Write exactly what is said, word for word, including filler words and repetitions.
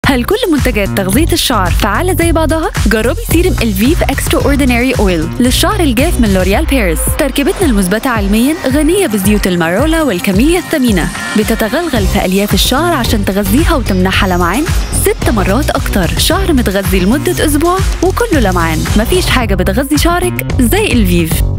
هل كل منتجات تغذية الشعر فعالة زي بعضها؟ جربي سيرم الفيف اكسترا اورديناري اويل للشعر الجاف من لوريال باريس. تركيبتنا المثبتة علميا غنية بزيوت المارولا والكاميليا الثمينة، بتتغلغل في ألياف الشعر عشان تغذيها وتمنحها لمعان ست مرات أكتر. شعر متغذي لمدة أسبوع وكله لمعان. مفيش حاجة بتغذي شعرك زي الفيف.